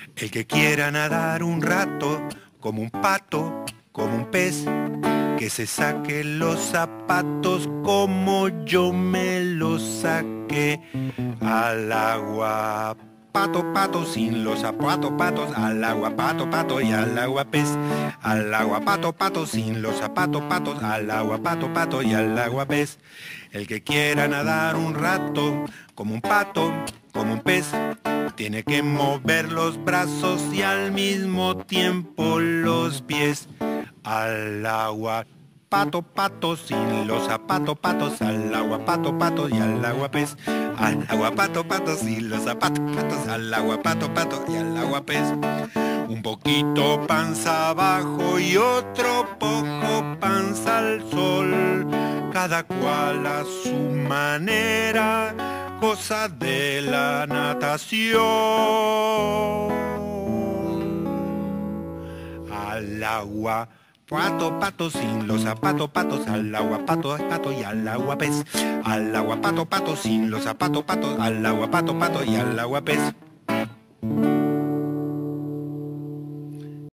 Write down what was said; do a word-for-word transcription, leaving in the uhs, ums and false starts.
El que quiera nadar un rato, como un pato, como un pez, que se saque los zapatos como yo me los saqué al agua. Pato, pato, sin los zapatos, patos, al agua, pato, pato, y al agua pez. Al agua, pato, pato, sin los zapatos, patos, al agua, pato, pato, y al agua pez. El que quiera nadar un rato, como un pato, como un pez, tiene que mover los brazos y al mismo tiempo los pies. Al agua, pato, pato, sin los zapatos, patos, al agua, pato, pato, y al agua pez. Al agua, pato, pato, sin los zapatos, patos, al agua, pato, pato, y al agua pez. Un poquito panza abajo y otro poco panza al sol, cada cual a su manera, cosa de la natación. Al agua, pato, pato, sin los zapatos, patos, al agua, pato, pato, y al agua pez. Al agua, pato, pato, sin los zapatos, patos, al agua, pato, pato, y al agua pez.